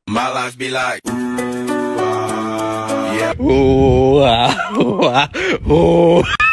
My life be like, yeah. Wah, wah, wah.